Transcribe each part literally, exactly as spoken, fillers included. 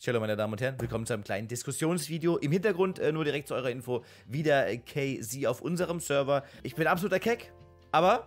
Hallo meine Damen und Herren, willkommen zu einem kleinen Diskussionsvideo. Im Hintergrund äh, nur direkt zu eurer Info, wieder äh, K Z auf unserem Server. Ich bin absoluter Keck, aber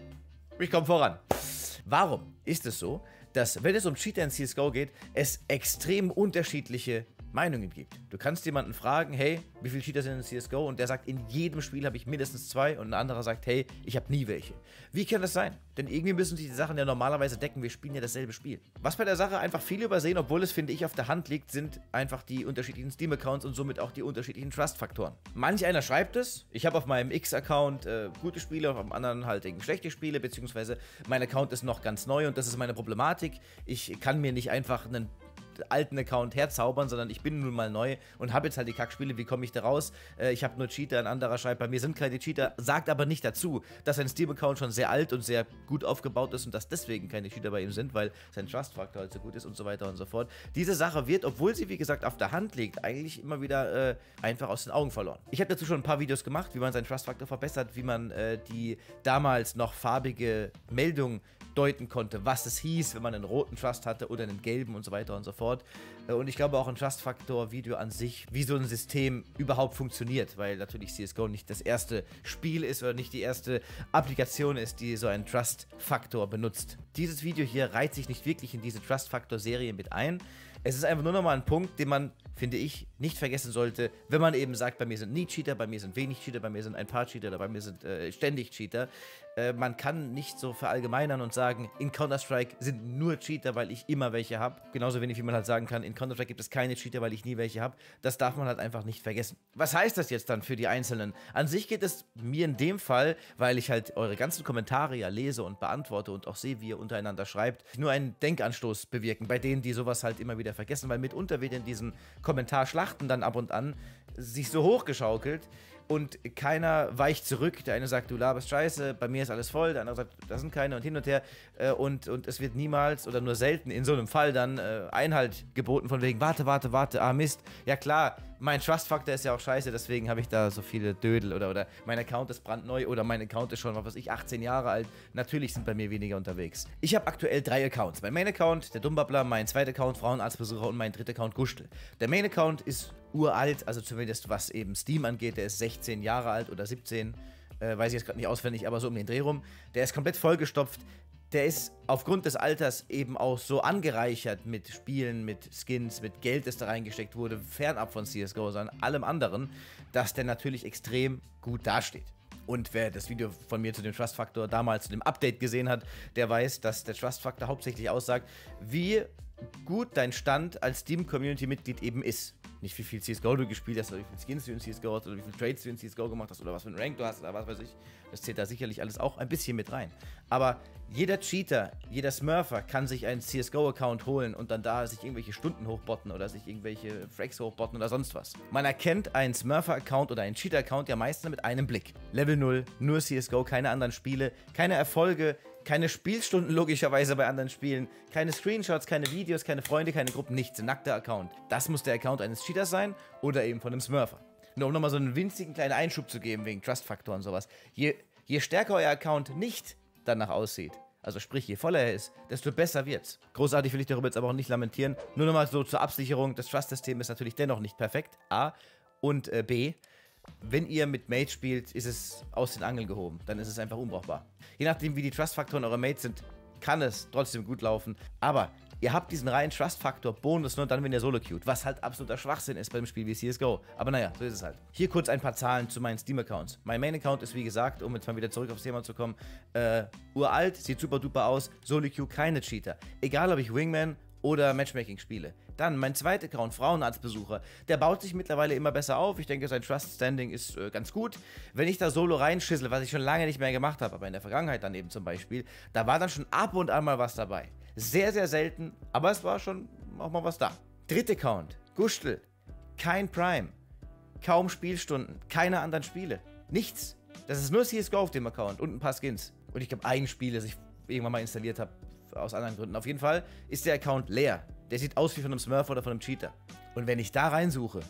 ich komme voran. Warum ist es so, dass, wenn es um Cheater in C S G O geht, es extrem unterschiedliche Meinungen gibt? Du kannst jemanden fragen, hey, wie viele Cheater sind in C S G O? Und der sagt, in jedem Spiel habe ich mindestens zwei. Und ein anderer sagt, hey, ich habe nie welche. Wie kann das sein? Denn irgendwie müssen sich die Sachen ja normalerweise decken. Wir spielen ja dasselbe Spiel. Was bei der Sache einfach viele übersehen, obwohl es, finde ich, auf der Hand liegt, sind einfach die unterschiedlichen Steam-Accounts und somit auch die unterschiedlichen Trust-Faktoren. Manch einer schreibt es, ich habe auf meinem X-Account äh, gute Spiele, auf dem anderen halt eben schlechte Spiele, beziehungsweise mein Account ist noch ganz neu und das ist meine Problematik. Ich kann mir nicht einfach einen alten Account herzaubern, sondern ich bin nun mal neu und habe jetzt halt die Kackspiele, wie komme ich da raus? Äh, ich habe nur Cheater, ein anderer schreibt, bei mir sind keine Cheater, sagt aber nicht dazu, dass sein Steam-Account schon sehr alt und sehr gut aufgebaut ist und dass deswegen keine Cheater bei ihm sind, weil sein Trust-Faktor halt so gut ist und so weiter und so fort. Diese Sache wird, obwohl sie wie gesagt auf der Hand liegt, eigentlich immer wieder äh, einfach aus den Augen verloren. Ich habe dazu schon ein paar Videos gemacht, wie man seinen Trust-Faktor verbessert, wie man äh, die damals noch farbige Meldung deuten konnte, was es hieß, wenn man einen roten Trust hatte oder einen gelben und so weiter und so fort. Und ich glaube auch ein Trust-Faktor-Video an sich, wie so ein System überhaupt funktioniert, weil natürlich C S G O nicht das erste Spiel ist oder nicht die erste Applikation ist, die so einen Trust-Faktor benutzt. Dieses Video hier reiht sich nicht wirklich in diese Trust-Faktor-Serie mit ein. Es ist einfach nur nochmal ein Punkt, den man, finde ich, nicht vergessen sollte, wenn man eben sagt, bei mir sind nie Cheater, bei mir sind wenig Cheater, bei mir sind ein paar Cheater oder bei mir sind äh, ständig Cheater. Äh, man kann nicht so verallgemeinern und sagen, in Counter-Strike sind nur Cheater, weil ich immer welche habe. Genauso wenig wie man halt sagen kann, in Counter-Strike gibt es keine Cheater, weil ich nie welche habe. Das darf man halt einfach nicht vergessen. Was heißt das jetzt dann für die Einzelnen? An sich geht es mir in dem Fall, weil ich halt eure ganzen Kommentare ja lese und beantworte und auch sehe, wie ihr untereinander schreibt, nur einen Denkanstoß bewirken bei denen, die sowas halt immer wieder vergessen, weil mitunter wird in diesen Kommentarschlachten dann ab und an sich so hochgeschaukelt und keiner weicht zurück. Der eine sagt, du laberst Scheiße, bei mir ist alles voll, der andere sagt, da sind keine und hin und her äh, und, und es wird niemals oder nur selten in so einem Fall dann äh, Einhalt geboten von wegen, warte, warte, warte, ah Mist, ja klar, mein Trust-Faktor ist ja auch scheiße, deswegen habe ich da so viele Dödel oder, oder mein Account ist brandneu oder mein Account ist schon, was weiß ich, achtzehn Jahre alt. Natürlich sind bei mir weniger unterwegs. Ich habe aktuell drei Accounts. Mein Main-Account, der Dummbabbler, mein zweiter Account, Frauenarztbesucher und mein dritter Account, Gustel. Der Main-Account ist uralt, also zumindest was eben Steam angeht, der ist sechzehn Jahre alt oder siebzehn, äh, weiß ich jetzt gerade nicht auswendig, aber so um den Dreh rum. Der ist komplett vollgestopft. Der ist aufgrund des Alters eben auch so angereichert mit Spielen, mit Skins, mit Geld, das da reingesteckt wurde, fernab von C S G O, sondern allem anderen, dass der natürlich extrem gut dasteht. Und wer das Video von mir zu dem Trust-Faktor damals zu dem Update gesehen hat, der weiß, dass der Trust-Faktor hauptsächlich aussagt, wie gut dein Stand als Steam-Community-Mitglied eben ist. Nicht wie viel C S G O du gespielt hast, oder wie viel Skins du in C S G O hast, oder wie viel Trades du in C S G O gemacht hast, oder was für ein Rank du hast, oder was weiß ich. Das zählt da sicherlich alles auch ein bisschen mit rein. Aber jeder Cheater, jeder Smurfer kann sich einen C S G O-Account holen und dann da sich irgendwelche Stunden hochbotten oder sich irgendwelche Frags hochbotten oder sonst was. Man erkennt einen Smurfer-Account oder einen Cheater-Account ja meistens mit einem Blick. Level null, nur C S G O, keine anderen Spiele, keine Erfolge, keine Spielstunden logischerweise bei anderen Spielen, keine Screenshots, keine Videos, keine Freunde, keine Gruppen, nichts. Ein nackter Account. Das muss der Account eines Cheaters sein oder eben von einem Smurfer. Nur um nochmal so einen winzigen kleinen Einschub zu geben wegen Trust-Faktor und sowas. Je, je stärker euer Account nicht danach aussieht, also sprich, je voller er ist, desto besser wird's. Großartig will ich darüber jetzt aber auch nicht lamentieren. Nur nochmal so zur Absicherung, das Trust-System ist natürlich dennoch nicht perfekt. A. Und äh, B. Wenn ihr mit Mates spielt, ist es aus den Angeln gehoben. Dann ist es einfach unbrauchbar. Je nachdem, wie die Trust-Faktoren eurer Mates sind, kann es trotzdem gut laufen. Aber ihr habt diesen reinen Trust-Faktor-Bonus nur dann, wenn ihr solo-queued. Was halt absoluter Schwachsinn ist beim Spiel wie C S G O. Aber naja, so ist es halt. Hier kurz ein paar Zahlen zu meinen Steam-Accounts. Mein Main-Account ist, wie gesagt, um jetzt mal wieder zurück aufs Thema zu kommen, äh, uralt, sieht super duper aus. Solo-Queue, keine Cheater. Egal, ob ich Wingman oder Matchmaking spiele. Dann mein zweiter Account, Frauenarztbesucher. Der baut sich mittlerweile immer besser auf. Ich denke, sein Trust Standing ist äh, ganz gut. Wenn ich da solo reinschissel, was ich schon lange nicht mehr gemacht habe, aber in der Vergangenheit dann eben zum Beispiel, da war dann schon ab und an mal was dabei. Sehr, sehr selten, aber es war schon auch mal was da. Dritter Account, Gustel. Kein Prime. Kaum Spielstunden. Keine anderen Spiele. Nichts. Das ist nur C S G O auf dem Account und ein paar Skins. Und ich glaube, ein Spiel, das ich irgendwann mal installiert habe, aus anderen Gründen. Auf jeden Fall ist der Account leer. Der sieht aus wie von einem Smurf oder von einem Cheater. Und wenn ich da reinsuche,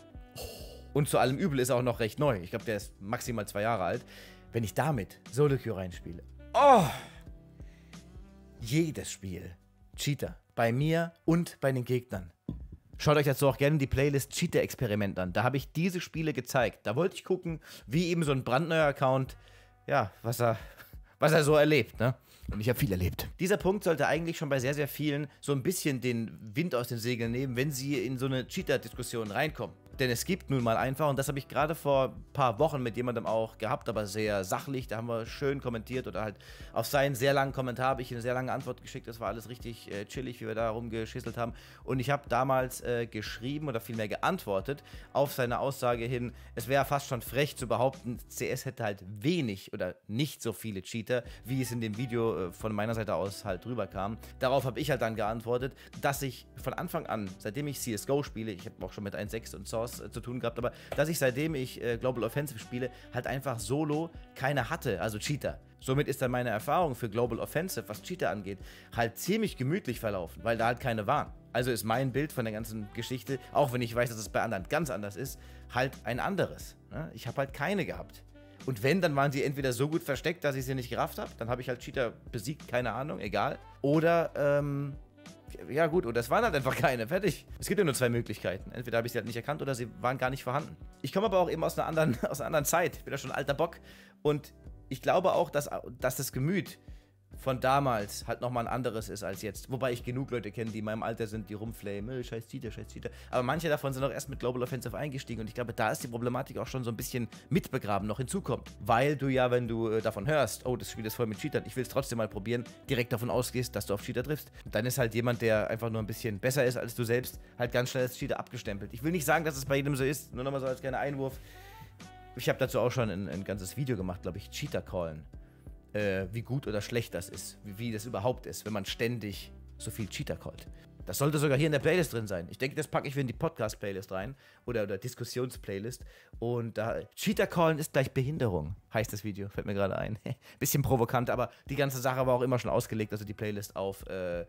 und zu allem Übel ist er auch noch recht neu, ich glaube, der ist maximal zwei Jahre alt, wenn ich damit Solo-Queue reinspiele, oh, jedes Spiel, Cheater, bei mir und bei den Gegnern. Schaut euch dazu auch gerne die Playlist Cheater-Experiment an. Da habe ich diese Spiele gezeigt. Da wollte ich gucken, wie eben so ein brandneuer Account, ja, was er, was er so erlebt, ne? Und ich habe viel erlebt. Dieser Punkt sollte eigentlich schon bei sehr, sehr vielen so ein bisschen den Wind aus den Segeln nehmen, wenn sie in so eine Cheater-Diskussion reinkommen. Denn es gibt nun mal einfach, und das habe ich gerade vor ein paar Wochen mit jemandem auch gehabt, aber sehr sachlich, da haben wir schön kommentiert oder halt auf seinen sehr langen Kommentar habe ich eine sehr lange Antwort geschickt. Das war alles richtig äh, chillig, wie wir da rumgeschisselt haben. Und ich habe damals äh, geschrieben oder vielmehr geantwortet auf seine Aussage hin, es wäre fast schon frech zu behaupten, C S hätte halt wenig oder nicht so viele Cheater, wie es in dem Video äh, von meiner Seite aus halt drüber kam. Darauf habe ich halt dann geantwortet, dass ich von Anfang an, seitdem ich C S G O spiele, ich habe auch schon mit eins Punkt sechs und Source zu tun gehabt, aber dass ich seitdem ich äh, Global Offensive spiele, halt einfach solo keine hatte, also Cheater. Somit ist dann meine Erfahrung für Global Offensive, was Cheater angeht, halt ziemlich gemütlich verlaufen, weil da halt keine waren. Also ist mein Bild von der ganzen Geschichte, auch wenn ich weiß, dass es bei anderen ganz anders ist, halt ein anderes. Ne? Ich habe halt keine gehabt. Und wenn, dann waren sie entweder so gut versteckt, dass ich sie nicht gerafft habe, dann habe ich halt Cheater besiegt, keine Ahnung, egal. Oder, ähm... ja gut, oder es waren halt einfach keine, fertig. Es gibt ja nur zwei Möglichkeiten. Entweder habe ich sie halt nicht erkannt oder sie waren gar nicht vorhanden. Ich komme aber auch eben aus einer anderen, aus einer anderen Zeit. Ich bin ja schon ein alter Bock. Und ich glaube auch, dass, dass das Gemüt von damals halt nochmal ein anderes ist als jetzt. Wobei ich genug Leute kenne, die in meinem Alter sind, die rumflamen, scheiß Cheater, scheiß Cheater. Aber manche davon sind auch erst mit Global Offensive eingestiegen und ich glaube, da ist die Problematik auch schon so ein bisschen mitbegraben, noch hinzukommt. Weil du ja, wenn du äh, davon hörst, oh, das Spiel ist voll mit Cheatern, ich will es trotzdem mal probieren, direkt davon ausgehst, dass du auf Cheater triffst. Und dann ist halt jemand, der einfach nur ein bisschen besser ist als du selbst, halt ganz schnell als Cheater abgestempelt. Ich will nicht sagen, dass es bei jedem so ist, nur nochmal so als kleiner Einwurf. Ich habe dazu auch schon ein, ein ganzes Video gemacht, glaube ich, Cheater callen. Äh, wie gut oder schlecht das ist, wie, wie das überhaupt ist, wenn man ständig so viel Cheater callt. Das sollte sogar hier in der Playlist drin sein. Ich denke, das packe ich in die Podcast-Playlist rein oder, oder Diskussions-Playlist. Und da Cheater callen ist gleich Behinderung, heißt das Video, fällt mir gerade ein. Bisschen provokant, aber die ganze Sache war auch immer schon ausgelegt, also die Playlist auf, äh,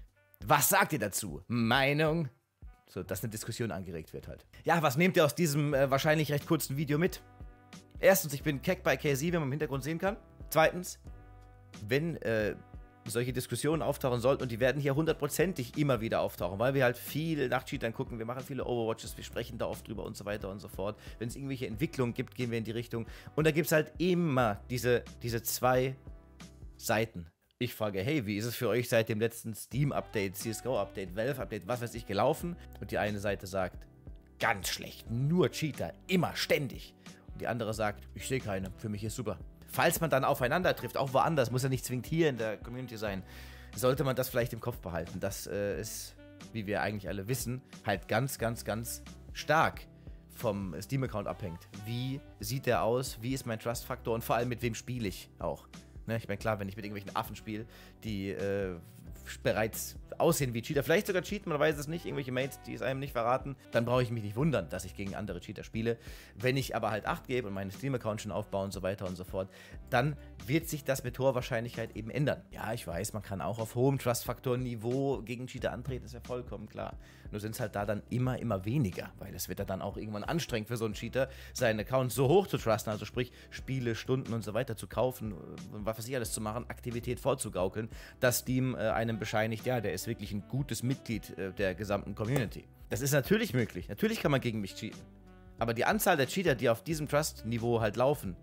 was sagt ihr dazu? Meinung? So, dass eine Diskussion angeregt wird halt. Ja, was nehmt ihr aus diesem äh, wahrscheinlich recht kurzen Video mit? Erstens, ich bin Keck bei K Z, wie man im Hintergrund sehen kann. Zweitens, wenn äh, solche Diskussionen auftauchen sollten, und die werden hier hundertprozentig immer wieder auftauchen, weil wir halt viel nach Cheatern gucken, wir machen viele Overwatches, wir sprechen da oft drüber und so weiter und so fort. Wenn es irgendwelche Entwicklungen gibt, gehen wir in die Richtung. Und da gibt es halt immer diese, diese zwei Seiten. Ich frage, hey, wie ist es für euch seit dem letzten Steam-Update, C S G O-Update, Valve-Update, was weiß ich, gelaufen? Und die eine Seite sagt, ganz schlecht, nur Cheater, immer, ständig. Und die andere sagt, ich sehe keine, für mich ist super. Falls man dann aufeinander trifft, auch woanders, muss ja nicht zwingend hier in der Community sein, sollte man das vielleicht im Kopf behalten. Das äh, ist, wie wir eigentlich alle wissen, halt ganz, ganz, ganz stark vom Steam-Account abhängt. Wie sieht der aus? Wie ist mein Trust-Faktor? Und vor allem, mit wem spiele ich auch? Ne, ich meine, klar, wenn ich mit irgendwelchen Affen spiele, die äh, bereits aussehen wie Cheater, vielleicht sogar cheaten, man weiß es nicht, irgendwelche Mates, die es einem nicht verraten, dann brauche ich mich nicht wundern, dass ich gegen andere Cheater spiele. Wenn ich aber halt Acht gebe und meinen Steam-Account schon aufbaue und so weiter und so fort, dann wird sich das mit hoher Wahrscheinlichkeit eben ändern. Ja, ich weiß, man kann auch auf hohem Trust-Faktor-Niveau gegen Cheater antreten, ist ja vollkommen klar. Nur sind es halt da dann immer, immer weniger, weil es wird ja dann auch irgendwann anstrengend für so einen Cheater, seinen Account so hoch zu trusten, also sprich Spiele, Stunden und so weiter zu kaufen, was weiß ich alles zu machen, Aktivität vorzugaukeln, dass Steam äh, einem bescheinigt, ja, der ist wirklich ein gutes Mitglied äh, der gesamten Community. Das ist natürlich möglich, natürlich kann man gegen mich cheaten. Aber die Anzahl der Cheater, die auf diesem Trust-Niveau halt laufen,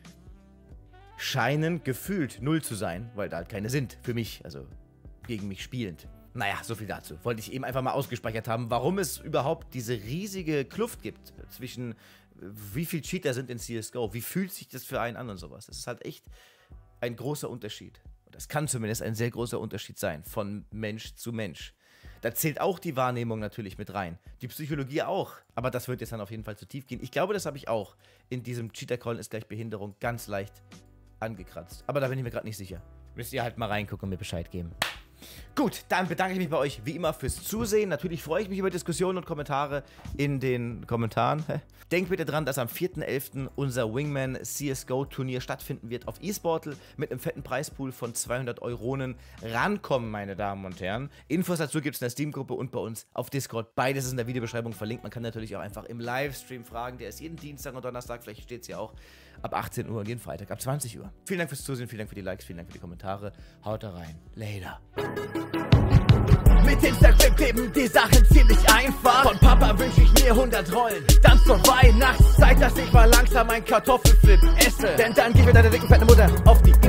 scheinen gefühlt null zu sein, weil da halt keine sind, für mich, also gegen mich spielend. Naja, so viel dazu. Wollte ich eben einfach mal ausgespeichert haben, warum es überhaupt diese riesige Kluft gibt zwischen wie viel Cheater sind in C S G O, wie fühlt sich das für einen an und sowas. Das ist halt echt ein großer Unterschied. Das kann zumindest ein sehr großer Unterschied sein, von Mensch zu Mensch. Da zählt auch die Wahrnehmung natürlich mit rein. Die Psychologie auch. Aber das wird jetzt dann auf jeden Fall zu tief gehen. Ich glaube, das habe ich auch in diesem Cheater-Callen ist gleich Behinderung ganz leicht angekratzt. Aber da bin ich mir gerade nicht sicher. Müsst ihr halt mal reingucken und mir Bescheid geben. Gut, dann bedanke ich mich bei euch wie immer fürs Zusehen. Natürlich freue ich mich über Diskussionen und Kommentare in den Kommentaren. Denkt bitte dran, dass am vierten elften unser Wingman C S G O Turnier stattfinden wird auf eSportal mit einem fetten Preispool von zweihundert Euronen. Rankommen, meine Damen und Herren. Infos dazu gibt es in der Steam-Gruppe und bei uns auf Discord. Beides ist in der Videobeschreibung verlinkt. Man kann natürlich auch einfach im Livestream fragen. Der ist jeden Dienstag und Donnerstag, vielleicht steht es ja auch, ab achtzehn Uhr und jeden Freitag ab zwanzig Uhr. Vielen Dank fürs Zusehen, vielen Dank für die Likes, vielen Dank für die Kommentare. Haut da rein. Later. Mit Instagram kleben die Sachen ziemlich einfach. Von Papa wünsch ich mir hundert Rollen. Dann zur Weihnachtszeit, dass ich mal langsam ein Kartoffelflip esse. Denn dann gibt mir deine dicken fette Mutter auf die